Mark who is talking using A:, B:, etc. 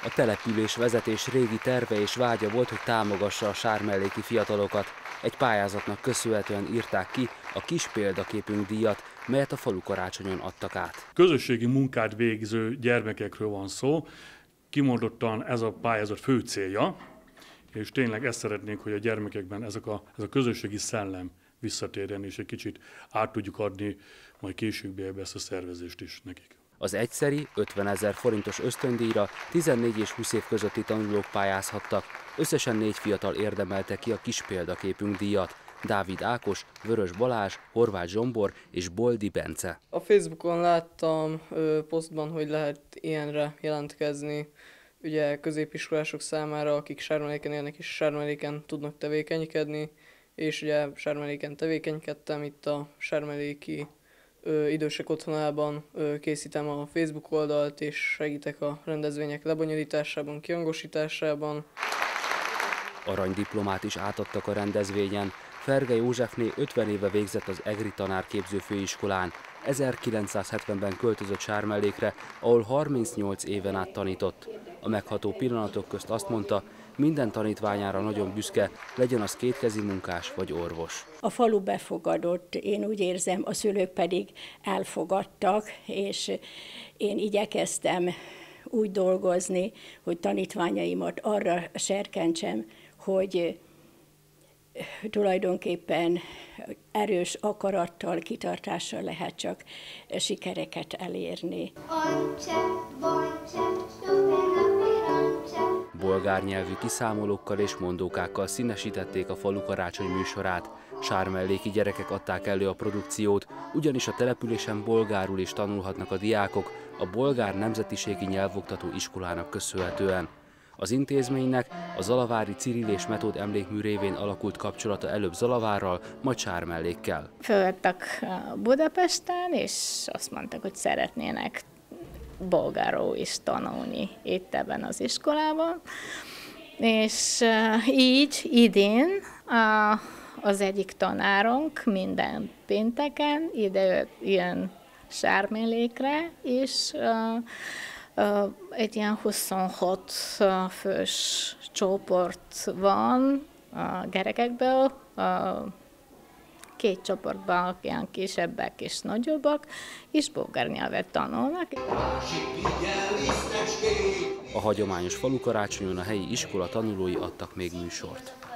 A: A település vezetés régi terve és vágya volt, hogy támogassa a sármelléki fiatalokat. Egy pályázatnak köszönhetően írták ki a Kis példaképünk díjat, melyet a falu karácsonyon adtak át.
B: Közösségi munkát végző gyermekekről van szó, kimondottan ez a pályázat fő célja, és tényleg ezt szeretnénk, hogy a gyermekekben ez a közösségi szellem visszatérjen, és egy kicsit át tudjuk adni majd később ezt a szervezést is nekik.
A: Az egyszeri 50 000 forintos ösztöndíjra 14 és 20 év közötti tanulók pályázhattak. Összesen 4 fiatal érdemelte ki a Kis példaképünk díjat. Dávid Ákos, Vörös Balázs, Horváth Zsombor és Boldi Bence.
C: A Facebookon láttam posztban, hogy lehet ilyenre jelentkezni, ugye középiskolások számára, akik Sármeléken élnek és Sármeléken tudnak tevékenykedni, és ugye Sármeléken tevékenykedtem, itt a Sármeléki idősek otthonában készítem a Facebook oldalt, és segítek a rendezvények lebonyolításában, kihangosításában.
A: Aranydiplomát is átadtak a rendezvényen. Ferge Józsefné 50 éve végzett az EGRI tanárképző főiskolán. 1970-ben költözött Sármellékre, ahol 38 éven át tanított. A megható pillanatok közt azt mondta, minden tanítványára nagyon büszke, legyen az kétkezi munkás vagy orvos.
D: A falu befogadott, én úgy érzem, a szülők pedig elfogadtak, és én igyekeztem úgy dolgozni, hogy tanítványaimat arra serkentsem, hogy tulajdonképpen erős akarattal, kitartással lehet csak sikereket elérni.
A: Bolgár nyelvű kiszámolókkal és mondókákkal színesítették a falu karácsony műsorát. Sármelléki gyerekek adták elő a produkciót, ugyanis a településen bolgárul is tanulhatnak a diákok a Bolgár Nemzetiségi Nyelvoktató Iskolának köszönhetően. Az intézménynek a zalavári Cirill és Metód emlékmű révén alakult kapcsolata előbb Zalavárral, majd Sármellékkel.
E: Fölvettek Budapesten, és azt mondták, hogy szeretnének bolgárul is tanulni itt ebben az iskolában. És így idén az egyik tanárunk minden pénteken ide jön Sármellékre, és egy ilyen 26 fős csoport van a gyerekekből, 2 csoportban, ilyen kisebbek és nagyobbak, és bolgár nyelvet tanulnak.
A: A hagyományos falukarácsonyon a helyi iskola tanulói adtak még műsort.